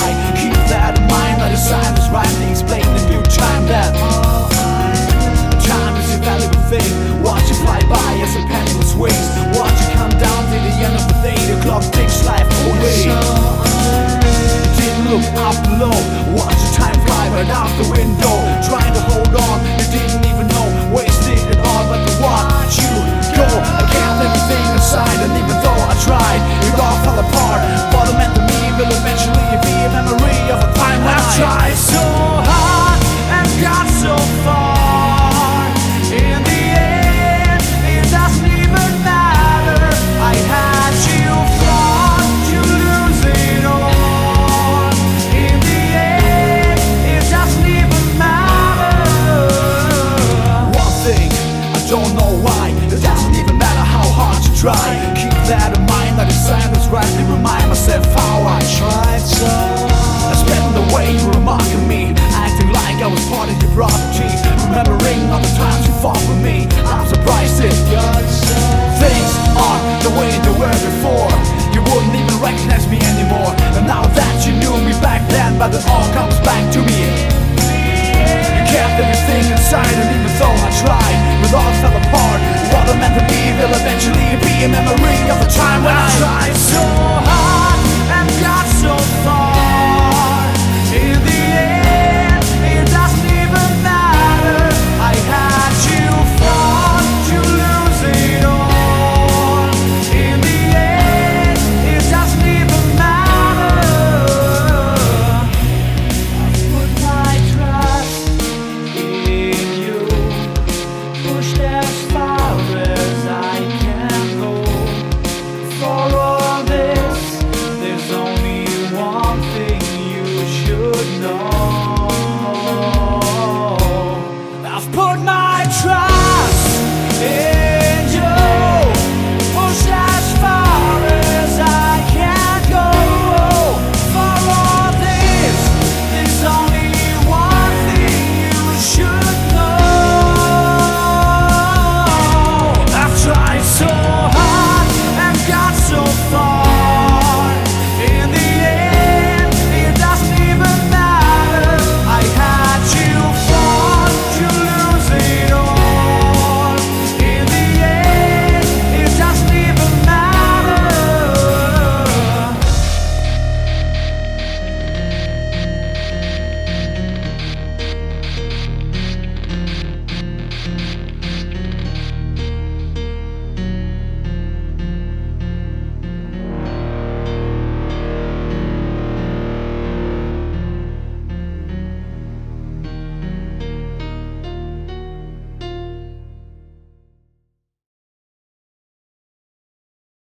try. Keep that in mind, let the sign is rightly explained in due time that time is a valuable thing. Watch it fly by as a pendulum swings. Watch it come down to the end of the day. The clock takes life away. Didn't look up below. Watch the time fly right out the window. Trying to hold on, you didn't even know. Wasted it all, but to watch you go. I kept everything inside, and even though I tried, it all fell apart. What it meant to me will eventually be a memory of a time when I tried so hard and got so far. In the end, it doesn't even matter. I had you fought to lose it all. In the end, it doesn't even matter. One thing, I don't know why. It doesn't even matter how hard you try. Keep that in mind, like the sign is rightly remind myself how I tried so. I spent the way you were mocking me, acting like I was part of your property. Remembering all the times you fought with me, I'm surprised it got so. Things aren't the way they were before. You wouldn't even recognize me anymore. And now that you knew me back then, but it all comes back to me. You kept everything inside, and even though I tried, it all fell apart. What it meant to be will eventually be a memory of the time when I tried so hard.